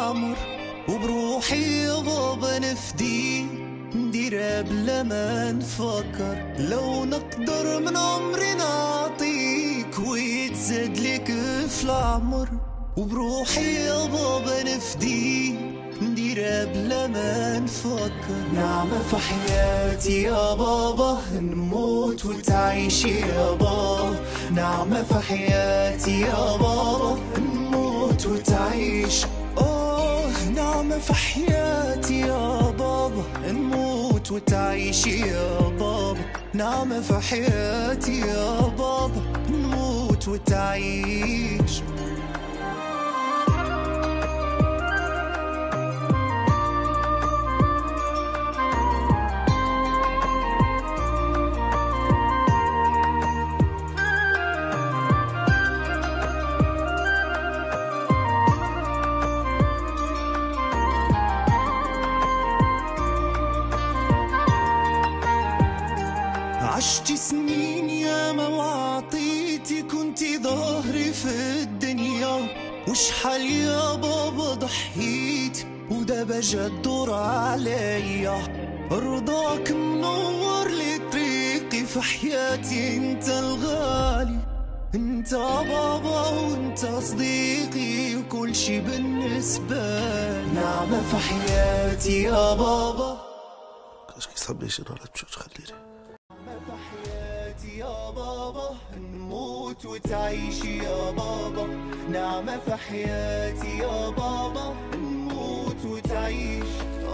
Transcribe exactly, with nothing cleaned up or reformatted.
العمر، وبروحي يا بابا نفدي نديرها بلا ما نفكر. لو نقدر من عمري نعطيك ويتزاد لك في العمر، وبروحي يا بابا نفدي نديرها بلا ما نفكر. نعمة في حياتي يا بابا، نموت وتعيشي يا بابا. نعمة في حياتي يا بابا، نموت وتعيش. اوه نعمة في حياتي يا بابا، نموت وتعيشي يا بابا. نعمة في حياتي يا بابا، نموت وتعيش. عشتي سنين ياما وعطيتي، كنتي ظهري في الدنيا. وشحال يا بابا ضحيت ودابا جا الدور عليا. رضاك منور لي طريقي في حياتي، انت الغالي، انت بابا وانت صديقي وكل شي بالنسبة لي. نعمة في حياتي يا بابا. كاش كيصحاب شي نهار تمشي تخليني في حياتي يا بابا، نموت وتعيشي يا بابا. نعمة في حياتي يا بابا، نموت وتعيش.